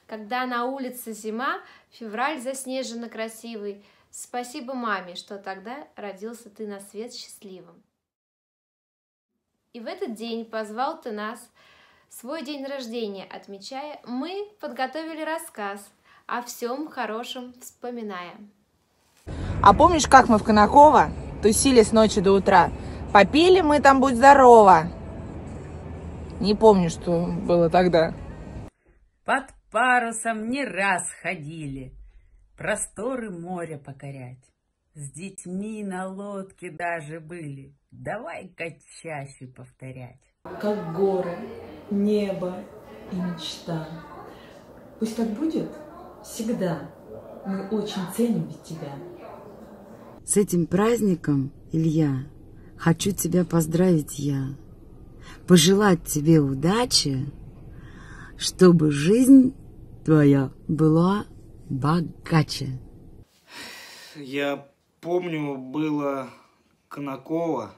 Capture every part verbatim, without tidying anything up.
Когда на улице зима, февраль заснеженно красивый. Спасибо маме, что тогда родился ты на свет счастливым. И в этот день позвал ты нас, свой день рождения отмечая, мы подготовили рассказ, о всем хорошем вспоминая. А помнишь, как мы в Конаково тусили с ночи до утра? Попили мы там «Будь здорова». Не помню, что было тогда. Под парусом не раз ходили, просторы моря покорять. С детьми на лодке даже были, давай-ка чаще повторять. Как горы, небо и мечта. Пусть так будет всегда, мы очень ценим тебя. С этим праздником, Илья, хочу тебя поздравить я. Пожелать тебе удачи, чтобы жизнь твоя была богаче. Я помню, было Конаково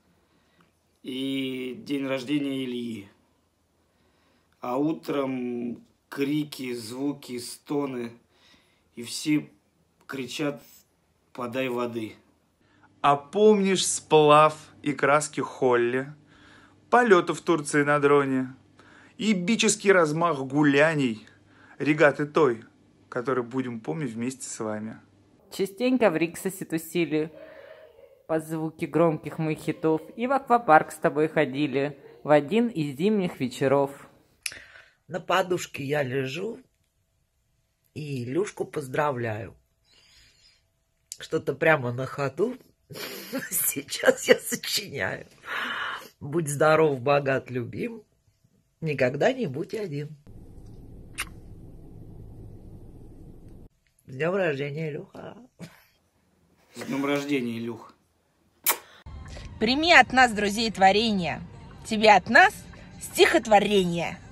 и день рождения Ильи. А утром крики, звуки, стоны, и все кричат: «Подай воды». А помнишь сплав и краски Холли, полеты в Турции на дроне, ебический размах гуляний, регаты той, который будем помнить вместе с вами? Частенько в Риксосе тусили под звуки громких моих хитов и в аквапарк с тобой ходили в один из зимних вечеров. На подушке я лежу и Илюшку поздравляю. Что-то прямо на ходу сейчас я сочиняю. Будь здоров, богат, любим, никогда не будь один. С днем рождения, Илюха. С днем рождения, Илюх. Прими от нас, друзей, творения. Тебе от нас стихотворение.